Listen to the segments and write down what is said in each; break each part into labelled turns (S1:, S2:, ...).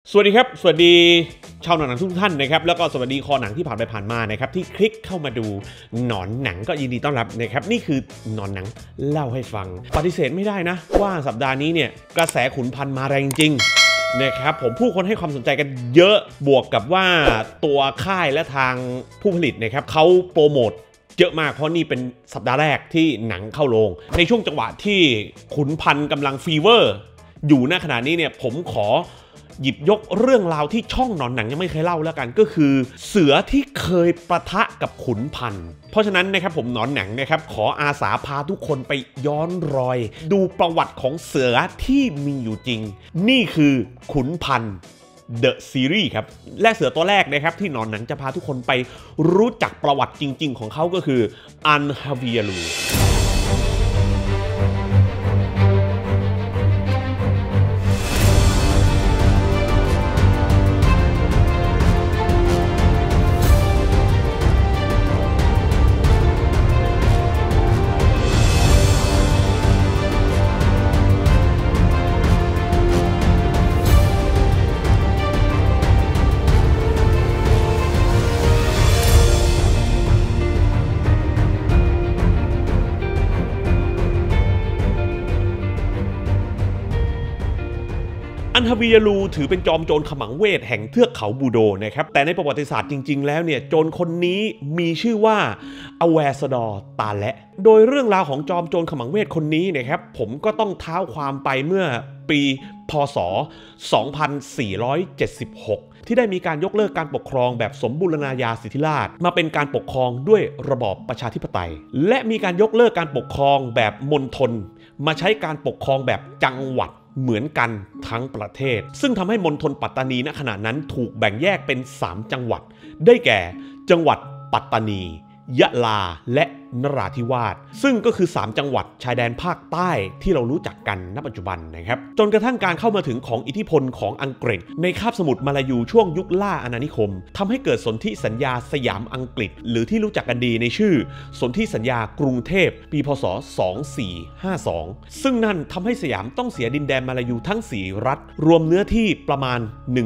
S1: สวัสดีครับสวัสดีชาวหนังทุกท่านนะครับแล้วก็สวัสดีคอหนังที่ผ่านไปผ่านมานะครับที่คลิกเข้ามาดูหนอนหนังก็ยินดีต้อนรับนะครับนี่คือหนอนหนังเล่าให้ฟังปฏิเสธไม่ได้นะว่าสัปดาห์นี้เนี่ยกระแสขุนพันธุ์มาแรงจริงนะครับผมผู้คนให้ความสนใจกันเยอะบวกกับว่าตัวค่ายและทางผู้ผลิตนะครับเขาโปรโมทเยอะมากเพราะนี่เป็นสัปดาห์แรกที่หนังเข้าโรงในช่วงจังหวะที่ขุนพันธุ์กำลังฟีเวอร์อยู่ณขณะนี้เนี่ยผมขอหยิบยกเรื่องราวที่ช่องหนอนหนังยังไม่เคยเล่าแล้วกันก็คือเสือที่เคยปะทะกับขุนพันธุ์เพราะฉะนั้นนะครับผมหนอนหนังนะครับขออาสาพาทุกคนไปย้อนรอยดูประวัติของเสือที่มีอยู่จริงนี่คือขุนพันธุ์The Series ครับและเสือตัวแรกนะครับที่หนอนหนังจะพาทุกคนไปรู้จักประวัติจริงๆของเขาก็คืออันฮาเวียลูอันฮาเวียลูถือเป็นจอมโจรขมังเวทแห่งเทือกเขาบูโดนะครับแต่ในประวัติศาสตร์จริงๆแล้วเนี่ยโจรคนนี้มีชื่อว่าอแวสดอร์ตาและโดยเรื่องราวของจอมโจรขมังเวทคนนี้นะครับผมก็ต้องเท้าความไปเมื่อปีพ.ศ. 2476ที่ได้มีการยกเลิกการปกครองแบบสมบูรณาญาสิทธิราชย์มาเป็นการปกครองด้วยระบอบประชาธิปไตยและมีการยกเลิกการปกครองแบบมณฑลมาใช้การปกครองแบบจังหวัดเหมือนกันทั้งประเทศซึ่งทำให้มณฑลปัตตานีณขณะนั้นถูกแบ่งแยกเป็น3จังหวัดได้แก่จังหวัดปัตตานียะลาและนราธิวาสซึ่งก็คือ3จังหวัดชายแดนภาคใต้ที่เรารู้จักกันณปัจจุบันนะครับจนกระทั่งการเข้ามาถึงของอิทธิพลของอังกฤษในคาบสมุทรมาลายูช่วงยุคล่าอาณานิคมทำให้เกิดสนธิสัญญาสยามอังกฤษหรือที่รู้จักกันดีในชื่อสนธิสัญญากรุงเทพปีพ.ศ. 2452ซึ่งนั่นทำให้สยามต้องเสียดินแดนมาลายูทั้ง4รัฐรวมเนื้อที่ประมาณ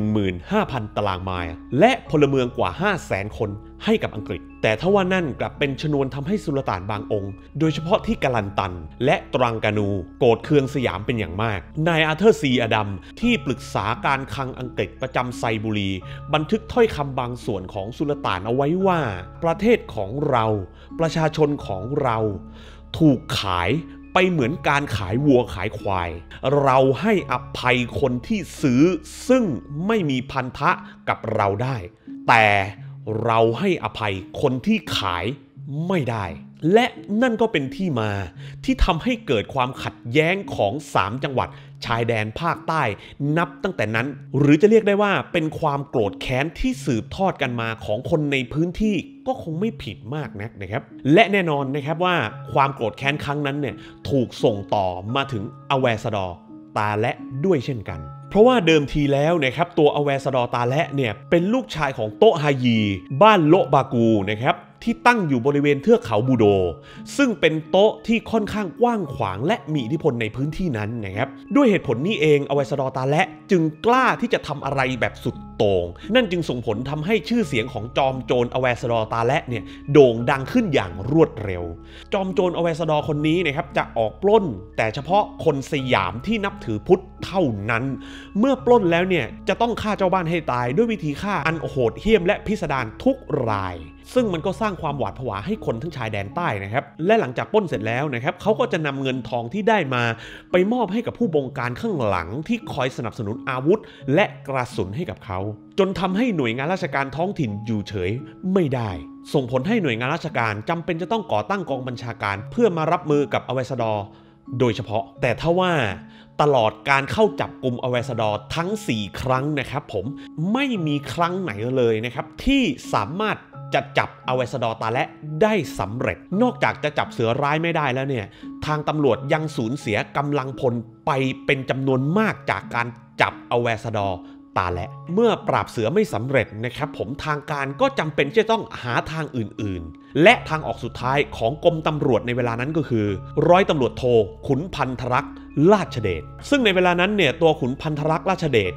S1: 15,000 ตารางไมล์และพลเมืองกว่า 500,000 คนให้กับอังกฤษแต่ทว่านั่นกลับเป็นชนวนทำให้สุลต่านบางองค์โดยเฉพาะที่กาลันตันและตรังกานูโกรธเคืองสยามเป็นอย่างมากนายอาร์เธอร์ซีอดัมที่ปรึกษาการคลังอังกฤษประจำไซบุรีบันทึกถ้อยคำบางส่วนของสุลต่านเอาไว้ว่าประเทศของเราประชาชนของเราถูกขายไปเหมือนการขายวัวขายควายเราให้อภัยคนที่ซื้อซึ่งไม่มีพันธะกับเราได้แต่เราให้อภัยคนที่ขายไม่ได้และนั่นก็เป็นที่มาที่ทำให้เกิดความขัดแย้งของ3จังหวัดชายแดนภาคใต้นับตั้งแต่นั้นหรือจะเรียกได้ว่าเป็นความโกรธแค้นที่สืบทอดกันมาของคนในพื้นที่ก็คงไม่ผิดมากนักนะครับและแน่นอนนะครับว่าความโกรธแค้นครั้งนั้นเนี่ยถูกส่งต่อมาถึงอแวสดอร์ตาและด้วยเช่นกันเพราะว่าเดิมทีแล้วนะครับตัวอแวสดอร์ตาและเนี่ยเป็นลูกชายของโตฮายีบ้านโลบากูนะครับที่ตั้งอยู่บริเวณเทือกเขาบูโดซึ่งเป็นโต๊ะที่ค่อนข้างกว้างขวางและมีอิทธิพลในพื้นที่นั้นนะครับด้วยเหตุผลนี้เองอแวสดอร์ตาและจึงกล้าที่จะทำอะไรแบบสุดโต่งนั่นจึงส่งผลทำให้ชื่อเสียงของจอมโจรอแวสดอร์ตาและเนี่ยโด่งดังขึ้นอย่างรวดเร็วจอมโจรอแวสดอร์คนนี้นะครับจะออกปล้นแต่เฉพาะคนสยามที่นับถือพุทธเท่านั้นเมื่อปล้นแล้วเนี่ยจะต้องฆ่าเจ้าบ้านให้ตายด้วยวิธีฆ่าอันโหดเหี้ยมและพิสดารทุกรายซึ่งมันก็สร้างความหวาดผวาให้คนทั้งชายแดนใต้นะครับและหลังจากปล้นเสร็จแล้วนะครับเขาก็จะนำเงินทองที่ได้มาไปมอบให้กับผู้บงการข้างหลังที่คอยสนับสนุนอาวุธและกระสุนให้กับเขาจนทำให้หน่วยงานราชการท้องถิ่นอยู่เฉยไม่ได้ส่งผลให้หน่วยงานราชการจำเป็นจะต้องก่อตั้งกองบัญชาการเพื่อมารับมือกับอแวสดอร์โดยเฉพาะแต่ถ้าว่าตลอดการเข้าจับกลุ่มอแวสดอร์ทั้ง4ครั้งนะครับผมไม่มีครั้งไหนเลยนะครับที่สามารถจะจับอแวสดอร์ตาและได้สำเร็จนอกจากจะจับเสือร้ายไม่ได้แล้วเนี่ยทางตำรวจยังสูญเสียกำลังพลไปเป็นจำนวนมากจากการจับอแวสดอร์ตาและเมื่อปราบเสือไม่สำเร็จนะครับผมทางการก็จำเป็นจะต้องหาทางอื่นๆและทางออกสุดท้ายของกรมตำรวจในเวลานั้นก็คือร้อยตำรวจโทขุนพันธรักษ์ราชเดชซึ่งในเวลานั้นเนี่ยตัวขุนพันธรักษ์ราชเดชเนี่ย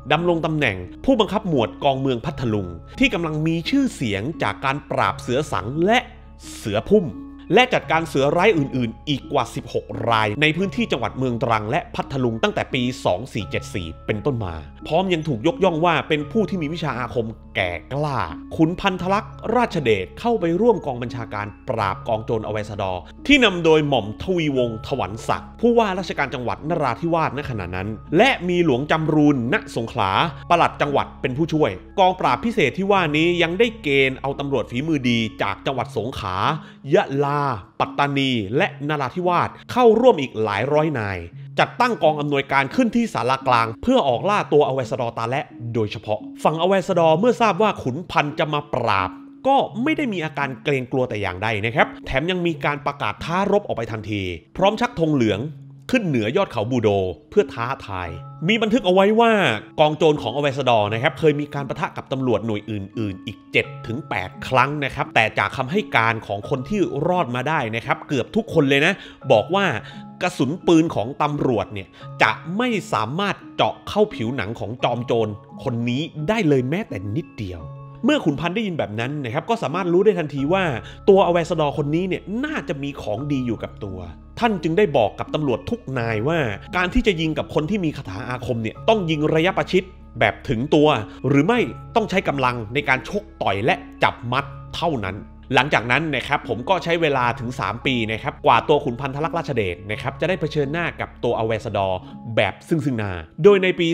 S1: ดำรงตำแหน่งผู้บังคับหมวดกองเมืองพัทลุงที่กำลังมีชื่อเสียงจากการปราบเสือสังและเสือพุ่มและจัดการเสือร้ายอื่นๆอีกกว่า16รายในพื้นที่จังหวัดเมืองตรังและพัทลุงตั้งแต่ปี2474เป็นต้นมาพร้อมยังถูกยกย่องว่าเป็นผู้ที่มีวิชาอาคมแก่กล้าขุนพันธลักษณ์ราชเดชเข้าไปร่วมกองบัญชาการปราบกองโจรอแวสดอที่นำโดยหม่อมทวีวงศ์ถวันศักดิ์ผู้ว่าราชการจังหวัดนราธิวาสณขณะนั้นและมีหลวงจำรูนณสงขลาปลัดจังหวัดเป็นผู้ช่วยกองปราบพิเศษที่ว่านี้ยังได้เกณฑ์เอาตำรวจฝีมือดีจากจังหวัดสงขลายะลาปัตตานีและนราธิวาสเข้าร่วมอีกหลายร้อยนายจัดตั้งกองอำนวยการขึ้นที่ศาลากลางเพื่อออกล่าตัวอแวสดอตาและโดยเฉพาะฝั่งอแวสดอเมื่อทราบว่าขุนพันธ์จะมาปราบก็ไม่ได้มีอาการเกรงกลัวแต่อย่างใดนะครับแถมยังมีการประกาศท้ารบออกไปทันทีพร้อมชักธงเหลืองขึ้นเหนือยอดเขาบูโดเพื่อท้าทายมีบันทึกเอาไว้ว่ากองโจรของอแวสดอนะครับเคยมีการปะทะกับตำรวจหน่วยอื่นๆอีก 7-8 ครั้งนะครับแต่จากคำให้การของคนที่รอดมาได้นะครับเกือบทุกคนเลยนะบอกว่ากระสุนปืนของตำรวจเนี่ยจะไม่สามารถเจาะเข้าผิวหนังของจอมโจรคนนี้ได้เลยแม้แต่นิดเดียวเมื่อขุนพันธ์ได้ยินแบบนั้นนะครับก็สามารถรู้ได้ทันทีว่าตัวอแวสดอคนนี้เนี่ยน่าจะมีของดีอยู่กับตัวท่านจึงได้บอกกับตำรวจทุกนายว่าการที่จะยิงกับคนที่มีคาถาอาคมเนี่ยต้องยิงระยะประชิดแบบถึงตัวหรือไม่ต้องใช้กำลังในการชกต่อยและจับมัดเท่านั้นหลังจากนั้นนะครับผมก็ใช้เวลาถึง3ปีนะครับกว่าตัวขุนพันธลักษณ์ราชเดชนะครับจะได้เผชิญหน้ากับตัวอแวสดอแบบซึ่งหน้าโดยในปี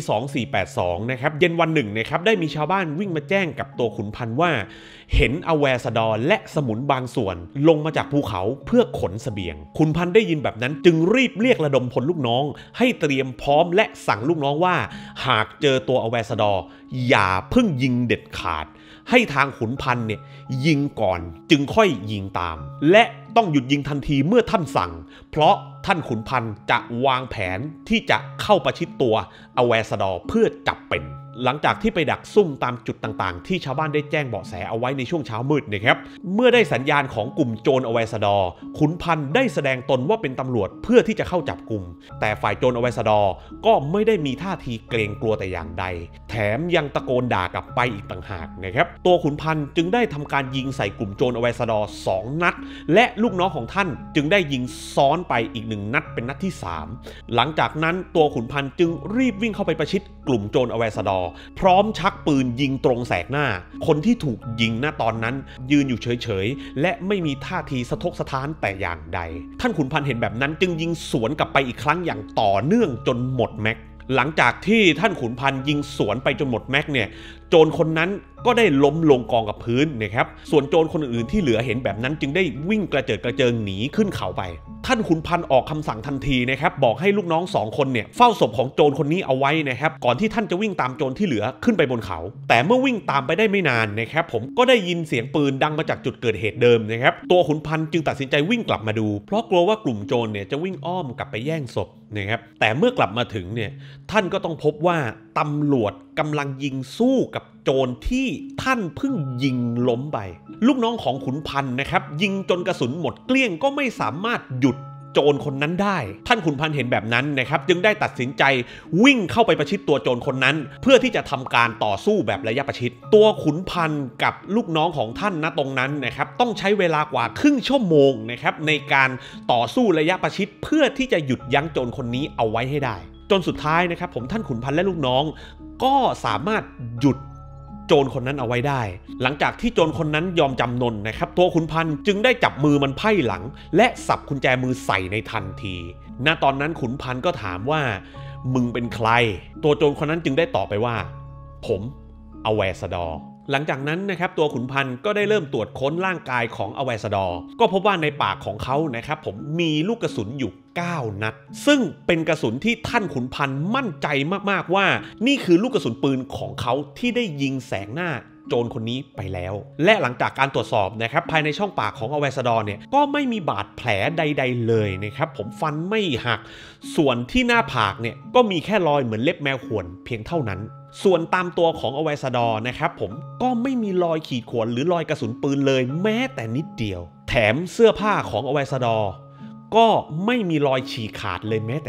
S1: 2482นะครับเย็นวันหนึ่งนะครับได้มีชาวบ้านวิ่งมาแจ้งกับตัวขุนพันธ์ว่าเห็นอแวสดอและสมุนบางส่วนลงมาจากภูเขาเพื่อขนเสบียงขุนพันธ์ได้ยินแบบนั้นจึงรีบเรียกระดมพลลูกน้องให้เตรียมพร้อมและสั่งลูกน้องว่าหากเจอตัวอแวสดออย่าเพิ่งยิงเด็ดขาดให้ทางขุนพันธ์เนี่ยยิงก่อนจึงค่อยยิงตามและต้องหยุดยิงทันทีเมื่อท่านสั่งเพราะท่านขุนพันธ์จะวางแผนที่จะเข้าประชิดตัวอแวสดอเพื่อจับเป็นหลังจากที่ไปดักซุ่มตามจุดต่างๆที่ชาวบ้านได้แจ้งเบาะแสเอาไว้ในช่วงเช้ามืดนะครับเมื่อได้สัญญาณของกลุ่มโจรอแวสดอขุนพันธ์ได้แสดงตนว่าเป็นตำรวจเพื่อที่จะเข้าจับกลุ่มแต่ฝ่ายโจรอแวสดอก็ไม่ได้มีท่าทีเกรงกลัวแต่อย่างใดแถมยังตะโกนด่ากลับไปอีกต่างหากนะครับตัวขุนพันธ์จึงได้ทำการยิงใส่กลุ่มโจรอแวสดอ2 นัดและลูกน้องของท่านจึงได้ยิงซ้อนไปอีก1 นัดเป็นนัดที่3หลังจากนั้นตัวขุนพันธ์จึงรีบวิ่งเข้าไปประชิดกลุ่มโจรอแวสดอพร้อมชักปืนยิงตรงแสกหน้าคนที่ถูกยิงณตอนนั้นยืนอยู่เฉยๆและไม่มีท่าทีสะทกสะท้านแต่อย่างใดท่านขุนพันธ์เห็นแบบนั้นจึงยิงสวนกลับไปอีกครั้งอย่างต่อเนื่องจนหมดแม็กหลังจากที่ท่านขุนพันธ์ยิงสวนไปจนหมดแม็กเนี่ยโจรคนนั้นก็ได้ล้มลงกองกับพื้นนะครับส่วนโจรคนอื่นที่เหลือเห็นแบบนั้นจึงได้วิ่งกระเจิดกระเจิงหนีขึ้นเขาไปท่านขุนพันธ์ออกคำสั่งทันทีนะครับบอกให้ลูกน้อง2 คนเนี่ยเฝ้าศพของโจรคนนี้เอาไว้นะครับก่อนที่ท่านจะวิ่งตามโจรที่เหลือขึ้นไปบนเขาแต่เมื่อวิ่งตามไปได้ไม่นานนะครับผมก็ได้ยินเสียงปืนดังมาจากจุดเกิดเหตุเดิมนะครับตัวขุนพันธ์จึงตัดสินใจวิ่งกลับมาดูเพราะกลัวว่ากลุ่มโจรเนี่ยจะวิ่งอ้อมกลับไปแย่งศพนะครับแต่เมื่อกลับมาถึงเนี่ยท่านก็ต้องพบว่าตำรวจกำลังยิงสู้กับโจรที่ท่านเพิ่งยิงล้มไปลูกน้องของขุนพันธ์นะครับยิงจนกระสุนหมดเกลี้ยงก็ไม่สามารถหยุดโจรคนนั้นได้ท่านขุนพันธ์เห็นแบบนั้นนะครับจึงได้ตัดสินใจวิ่งเข้าไปประชิดตัวโจรคนนั้นเพื่อที่จะทำการต่อสู้แบบระยะประชิดตัวขุนพันธ์กับลูกน้องของท่านณตรงนั้นนะครับต้องใช้เวลากว่าครึ่งชั่วโมงนะครับในการต่อสู้ระยะประชิดเพื่อที่จะหยุดยั้งโจรคนนี้เอาไว้ให้ได้จนสุดท้ายนะครับผมท่านขุนพันธ์และลูกน้องก็สามารถหยุดโจรคนนั้นเอาไว้ได้หลังจากที่โจรคนนั้นยอมจำนนนะครับตัวขุนพันธ์จึงได้จับมือมันไพ่หลังและสับกุญแจมือใส่ในทันทีณตอนนั้นขุนพันธ์ก็ถามว่ามึงเป็นใครตัวโจรคนนั้นจึงได้ตอบไปว่าผมอแวสดอหลังจากนั้นนะครับตัวขุนพันธ์ก็ได้เริ่มตรวจค้นร่างกายของอแวสดอก็พบว่าในปากของเขานะครับผมมีลูกกระสุนอยู่9 นัดซึ่งเป็นกระสุนที่ท่านขุนพันธ์มั่นใจมากๆว่านี่คือลูกกระสุนปืนของเขาที่ได้ยิงแสงหน้าโจรคนนี้ไปแล้วและหลังจากการตรวจสอบนะครับภายในช่องปากของอแวสดอเนี่ยก็ไม่มีบาดแผลใดๆเลยนะครับผมฟันไม่หักส่วนที่หน้าผากเนี่ยก็มีแค่รอยเหมือนเล็บแมวข่วนเพียงเท่านั้นส่วนตามตัวของอแวสดอนะครับผมก็ไม่มีรอยขีดข่วนหรือรอยกระสุนปืนเลยแม้แต่นิดเดียวแถมเสื้อผ้าของอแวสดอก็ไม่มีรอยฉีกขาดเลยแม้แต่น้อย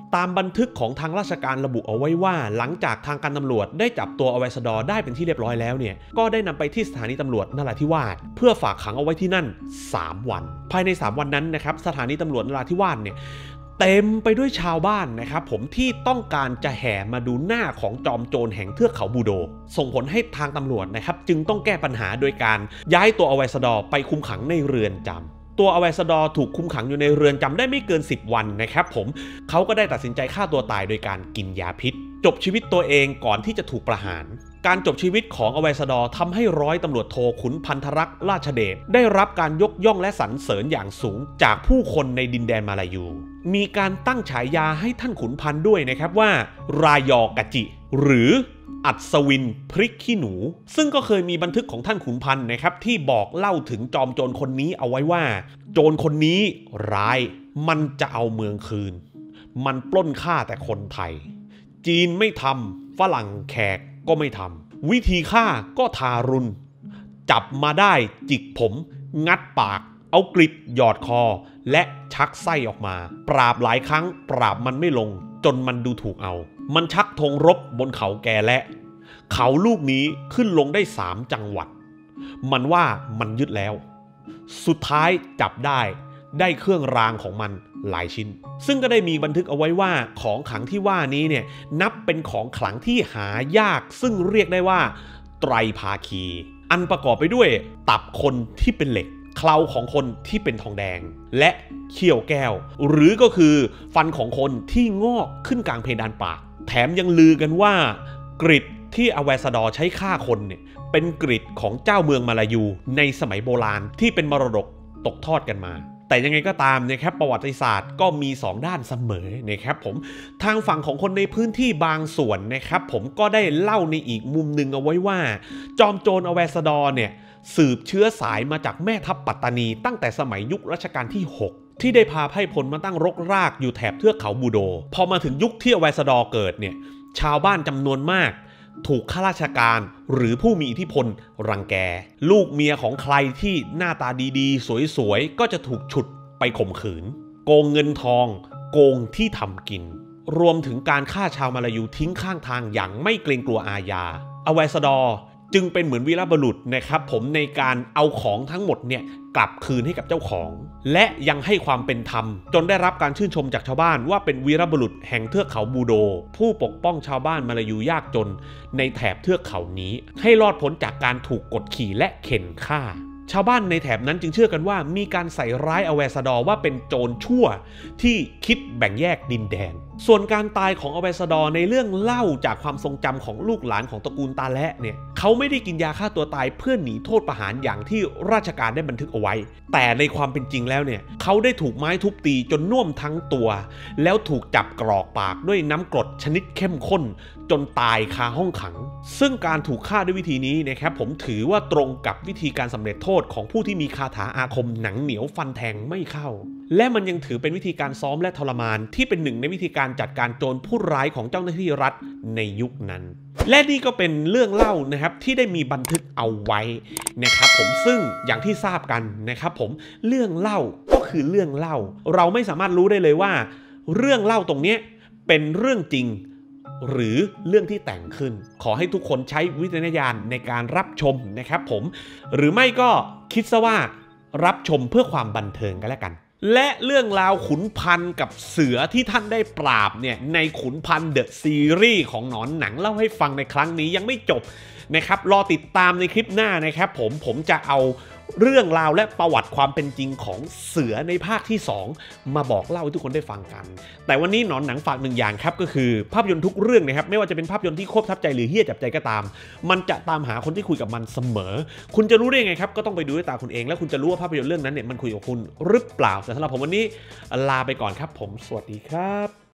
S1: ตามบันทึกของทางราชการระบุเอาไว้ว่าหลังจากทางการตำรวจได้จับตัวอเวสดอร์ได้เป็นที่เรียบร้อยแล้วเนี่ยก็ได้นำไปที่สถานีตำรวจนราธิวาสเพื่อฝากขังเอาไว้ที่นั่น3 วันภายใน3 วันนั้นนะครับสถานีตำรวจนราธิวาสเนี่ยเต็มไปด้วยชาวบ้านนะครับผมที่ต้องการจะแห่มาดูหน้าของจอมโจรแห่งเทือกเขาบูโดส่งผลให้ทางตำรวจนะครับจึงต้องแก้ปัญหาโดยการย้ายตัวอเวสดอร์ไปคุมขังในเรือนจำตัวอเวสดอร์ถูกคุมขังอยู่ในเรือนจำได้ไม่เกิน10 วันนะครับผมเขาก็ได้ตัดสินใจฆ่าตัวตายโดยการกินยาพิษจบชีวิตตัวเองก่อนที่จะถูกประหารการจบชีวิตของอเวสดอร์ทำให้ร้อยตำรวจโทขุนพันธรักษ์ราชเดชได้รับการยกย่องและสรรเสริญอย่างสูงจากผู้คนในดินแดนมาลายูมีการตั้งฉายาให้ท่านขุนพันด้วยนะครับว่ารายอกะจิหรืออัศวินพริกขี้หนูซึ่งก็เคยมีบันทึกของท่านขุนพันธ์นะครับที่บอกเล่าถึงจอมโจรคนนี้เอาไว้ว่าโจรคนนี้ร้ายมันจะเอาเมืองคืนมันปล้นฆ่าแต่คนไทยจีนไม่ทำฝรั่งแขกก็ไม่ทำวิธีฆ่าก็ทารุณจับมาได้จิกผมงัดปากเอากริดหยอดคอและชักไส้ออกมาปราบหลายครั้งปราบมันไม่ลงจนมันดูถูกเอามันชักธงรบบนเขาแกและเขาลูกนี้ขึ้นลงได้3 จังหวัดมันว่ามันยึดแล้วสุดท้ายจับได้เครื่องรางของมันหลายชิ้นซึ่งก็ได้มีบันทึกเอาไว้ว่าของขลังที่ว่านี้เนี่ยนับเป็นของขลังที่หายากซึ่งเรียกได้ว่าไตรภาคีอันประกอบไปด้วยตับคนที่เป็นเหล็กเคราของคนที่เป็นทองแดงและเขี้ยวแก้วหรือก็คือฟันของคนที่งอกขึ้นกลางเพดานปากแถมยังลือกันว่ากริดที่อเวสดอร์ใช้ฆ่าคนเนี่ยเป็นกริดของเจ้าเมืองมาลายูในสมัยโบราณที่เป็นมรดกตกทอดกันมาแต่ยังไงก็ตามนะครับประวัติศาสตร์ก็มี2 ด้านเสมอนะครับผมทางฝั่งของคนในพื้นที่บางส่วนนะครับผมก็ได้เล่าในอีกมุมหนึ่งเอาไว้ว่าจอมโจรอเวสดอร์เนี่ยสืบเชื้อสายมาจากแม่ทัพปัตตานีตั้งแต่สมัยยุครัชกาลที่6ที่ได้พาไพร่พลมาตั้งรกรากอยู่แถบเทือกเขาบูโดพอมาถึงยุคที่อเวสดอร์เกิดเนี่ยชาวบ้านจำนวนมากถูกข้าราชการหรือผู้มีอิทธิพลรังแกลูกเมียของใครที่หน้าตาดีๆสวยๆก็จะถูกฉุดไปข่มขืนโกงเงินทองโกงที่ทำกินรวมถึงการฆ่าชาวมาลายูทิ้งข้างทางอย่างไม่เกรงกลัวอาญาอเวสดอร์จึงเป็นเหมือนวีรบุรุษนะครับผมในการเอาของทั้งหมดเนี่ยกลับคืนให้กับเจ้าของและยังให้ความเป็นธรรมจนได้รับการชื่นชมจากชาวบ้านว่าเป็นวีรบุรุษแห่งเทือกเขาบูโดผู้ปกป้องชาวบ้านมาลายูยากจนในแถบเทือกเขานี้ให้รอดพ้นจากการถูกกดขี่และเข็นฆ่าชาวบ้านในแถบนั้นจึงเชื่อกันว่ามีการใส่ร้ายอเวสดอร์ว่าเป็นโจรชั่วที่คิดแบ่งแยกดินแดนส่วนการตายของอเวสดอร์ในเรื่องเล่าจากความทรงจำของลูกหลานของตระกูลตาและเนี่ยเขาไม่ได้กินยาฆ่าตัวตายเพื่อหนีโทษประหารอย่างที่ราชการได้บันทึกเอาไว้แต่ในความเป็นจริงแล้วเนี่ยเขาได้ถูกไม้ทุบตีจนน่วมทั้งตัวแล้วถูกจับกรอกปากด้วยน้ำกรดชนิดเข้มข้นจนตายคาห้องขังซึ่งการถูกฆ่าด้วยวิธีนี้นะครับผมถือว่าตรงกับวิธีการสำเร็จโทษของผู้ที่มีคาถาอาคมหนังเหนียวฟันแทงไม่เข้าและมันยังถือเป็นวิธีการซ้อมและทรมานที่เป็นหนึ่งในวิธีการจัดการโจรผู้ร้ายของเจ้าหน้าที่รัฐในยุคนั้นและนี่ก็เป็นเรื่องเล่านะครับที่ได้มีบันทึกเอาไว้นะครับผมซึ่งอย่างที่ทราบกันนะครับผมเรื่องเล่าก็คือเรื่องเล่าเราไม่สามารถรู้ได้เลยว่าเรื่องเล่าตรงนี้เป็นเรื่องจริงหรือเรื่องที่แต่งขึ้นขอให้ทุกคนใช้วิจารณญาณในการรับชมนะครับผมหรือไม่ก็คิดซะว่ารับชมเพื่อความบันเทิงกันแล้วกันและเรื่องราวขุนพันธ์กับเสือที่ท่านได้ปราบเนี่ยในขุนพันธ์เดอะซีรีส์ของหนอนหนังเล่าให้ฟังในครั้งนี้ยังไม่จบนะครับรอติดตามในคลิปหน้านะครับผมจะเอาเรื่องราวและประวัติความเป็นจริงของเสือในภาคที่2มาบอกเล่าให้ทุกคนได้ฟังกันแต่วันนี้หนอนหนังฝาก1 อย่างครับก็คือภาพยนตร์ทุกเรื่องนะครับไม่ว่าจะเป็นภาพยนตร์ที่ควบทับใจหรือเหี้ยจับใจก็ตามมันจะตามหาคนที่คุยกับมันเสมอคุณจะรู้ได้ไงครับก็ต้องไปดูด้วยตาคุณเองแล้วคุณจะรู้ว่าภาพยนตร์เรื่องนั้นเนี่ยมันคุยกับคุณหรือเปล่าแต่สำหรับผมวันนี้ลาไปก่อนครับผมสวัสดีครับ